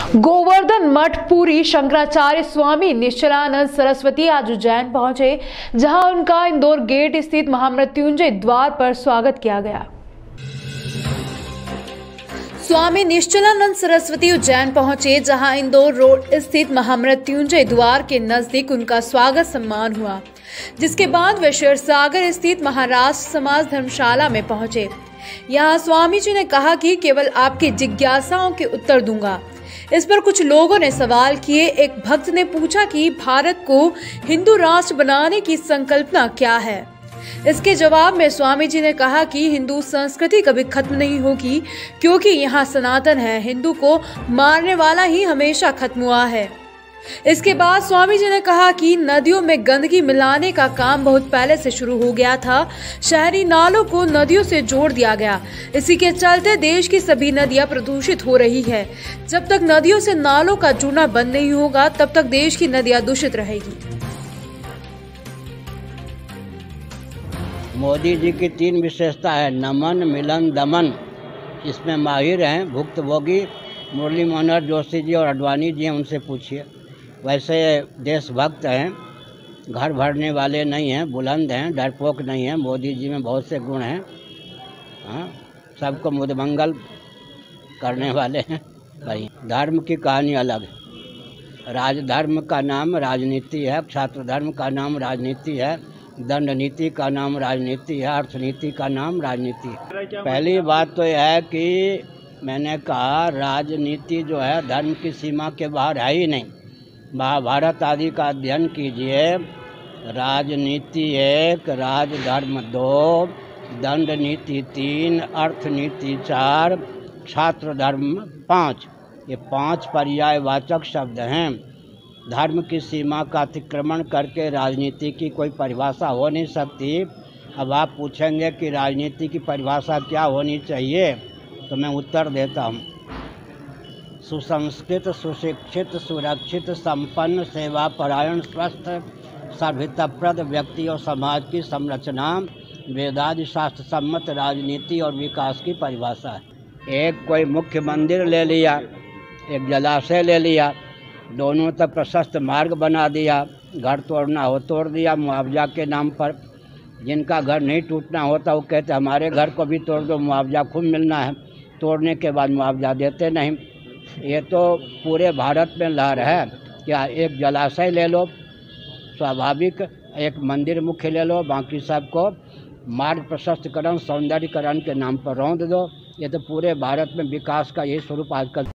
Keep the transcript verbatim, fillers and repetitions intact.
गोवर्धन मठ पुरी शंकराचार्य स्वामी निश्चलानंद सरस्वती आज उज्जैन पहुंचे, जहां उनका इंदौर गेट स्थित महामृत्युंजय द्वार पर स्वागत किया गया। स्वामी निश्चलानंद सरस्वती उज्जैन पहुंचे, जहां इंदौर रोड स्थित महामृत्युंजय द्वार के नजदीक उनका स्वागत सम्मान हुआ, जिसके बाद वे क्षीरसागर स्थित महाराष्ट्र समाज धर्मशाला में पहुंचे। यहाँ स्वामी जी ने कहा कि केवल आपकी जिज्ञासाओं के उत्तर दूंगा। इस पर कुछ लोगों ने सवाल किए। एक भक्त ने पूछा कि भारत को हिंदू राष्ट्र बनाने की संकल्पना क्या है। इसके जवाब में स्वामी जी ने कहा कि हिंदू संस्कृति कभी खत्म नहीं होगी, क्योंकि यहाँ सनातन है। हिंदू को मारने वाला ही हमेशा खत्म हुआ है। इसके बाद स्वामी जी ने कहा कि नदियों में गंदगी मिलाने का काम बहुत पहले से शुरू हो गया था। शहरी नालों को नदियों से जोड़ दिया गया। इसी के चलते देश की सभी नदियां प्रदूषित हो रही है। जब तक नदियों से नालों का जुड़ना बंद नहीं होगा, तब तक देश की नदियां दूषित रहेगी। मोदी जी की तीन विशेषता है: नमन, मिलन, दमन। इसमें माहिर हैं भुक्तभोगी मुरली मनोहर जोशी जी और आडवाणी जी हैं, उनसे पूछिए। वैसे देशभक्त हैं, घर भरने वाले नहीं हैं, बुलंद हैं, डरपोक नहीं हैं। मोदी जी में बहुत से गुण हैं। हाँ, सबको मुदमंगल करने वाले हैं। भाई धर्म की कहानी अलग है। राजधर्म का नाम राजनीति है, छात्र धर्म का नाम राजनीति है, दंड नीति का नाम राजनीति है, अर्थनीति का नाम राजनीति है। पहली बात तो यह है कि मैंने कहा राजनीति जो है धर्म की सीमा के बाहर है ही नहीं। महाभारत आदि का अध्ययन कीजिए। राजनीति एक, राजधर्म दो, दंड नीति तीन, अर्थनीति चार, छात्र धर्म पाँच। ये पांच पर्यायवाचक शब्द हैं। धर्म की सीमा का अतिक्रमण करके राजनीति की कोई परिभाषा हो नहीं सकती। अब आप पूछेंगे कि राजनीति की परिभाषा क्या होनी चाहिए, तो मैं उत्तर देता हूँ। सुसंस्कृत, सुशिक्षित, सुरक्षित, संपन्न, सेवापरायण, स्वस्थ, सर्वहितप्रद व्यक्ति और समाज की संरचना वेदादि शास्त्र सम्मत राजनीति और विकास की परिभाषा है। एक कोई मुख्य मंदिर ले लिया, एक जलाशय ले लिया, दोनों तक प्रशस्त मार्ग बना दिया, घर तोड़ना हो तोड़ दिया मुआवजा के नाम पर। जिनका घर नहीं टूटना होता वो कहते हमारे घर को भी तोड़ दो, मुआवजा खूब मिलना है। तोड़ने के बाद मुआवजा देते नहीं। ये तो पूरे भारत में लहर है। क्या एक जलाशय ले लो स्वाभाविक, एक मंदिर मुख्य ले लो, बाकी सबको मार्ग प्रशस्तकरण, सौंदर्यकरण के नाम पर रौंद दो। ये तो पूरे भारत में विकास का यही स्वरूप आजकल